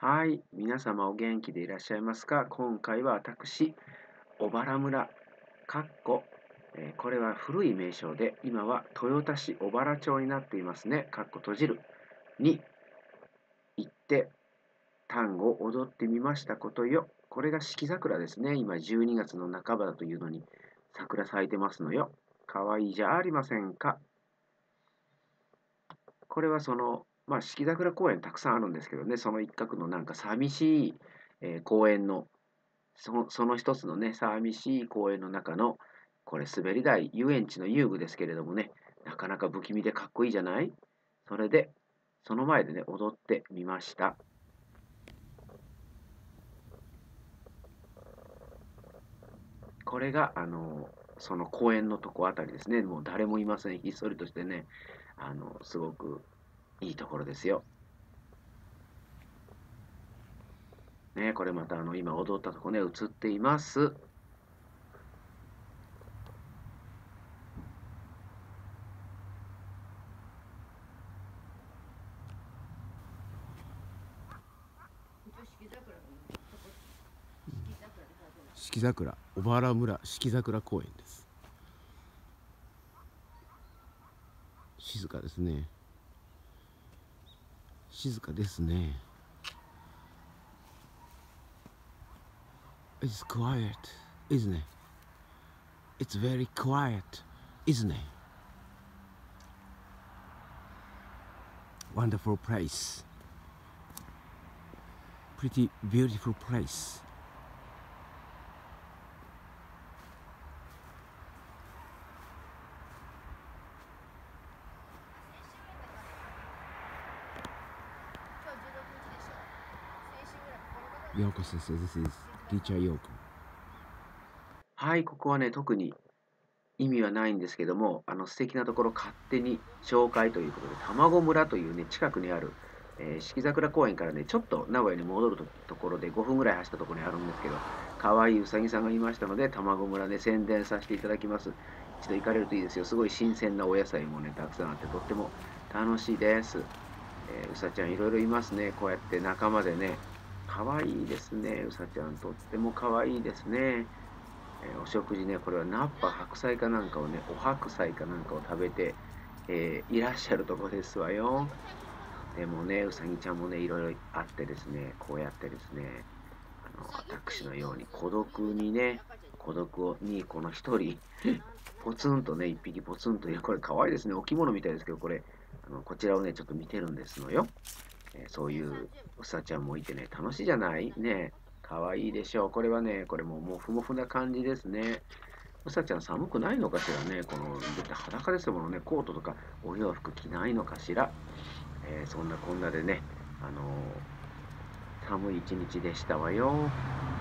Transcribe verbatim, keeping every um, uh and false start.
はい、皆様お元気でいらっしゃいますか？今回は私、小原村、かっこ、えーこれは古い名称で、今は豊田市小原町になっていますね、かっこ閉じる、に行って、単語を踊ってみましたことよ。これが四季桜ですね。今じゅうにがつの半ばだというのに、桜咲いてますのよ。かわいいじゃありませんか。これはその、まあ、四季桜公園たくさんあるんですけどね、その一角のなんか寂しい、えー公園のそのその一つのね、寂しい公園の中の、これ滑り台、遊園地の遊具ですけれどもね、なかなか不気味でかっこいいじゃない。それで、その前でね、踊ってみました。これが、あの、その公園のとこあたりですね。もう誰もいません。ひっそりとしてね、あの、すごくいいところですよ。ね、これまたあの、今踊ったとこね、映っています。 四季桜小原村四季桜公園です。静かですね。静かですね。 It's quiet, isn't it? It's very quiet, isn't it? Wonderful place. Pretty beautiful place. ようこ先生、This is Teacher Yoko。 はい、ここはね、特に意味はないんですけども、あの素敵なところ勝手に紹介ということで、卵村というね、近くにある、えー四季桜公園からね、ちょっと名古屋に戻るとところでごふんぐらい走ったところにあるんですけど、可愛いうさぎさんがいましたので、卵村で宣伝させていただきます。一度行かれるといいですよ。すごい新鮮なお野菜もね、たくさんあって、とっても楽しいです。えーうさちゃんいろいろいますね。こうやって仲間でね。可愛いですね。うさちゃんとっても可愛いですね。えーお食事ね、これはナッパ白菜かなんかをね、お白菜かなんかを食べて、えーいらっしゃるとこですわよ。でもね、うさぎちゃんもね、いろいろあってですね、こうやってですね、あの、私のように孤独にね、孤独をに、この一人、ポツンとね、一匹ポツンという、これ可愛いですね、置物みたいですけど、これ、あのこちらをね、ちょっと見てるんですのよ。えーそういううさちゃんもいてね、楽しいじゃないね。かわいいでしょう。これはね、これももうふもふな感じですね。うさちゃん寒くないのかしらね。この、だって裸ですものね。コートとかお洋服着ないのかしら。えーそんなこんなでね、あのー寒い一日でしたわよ。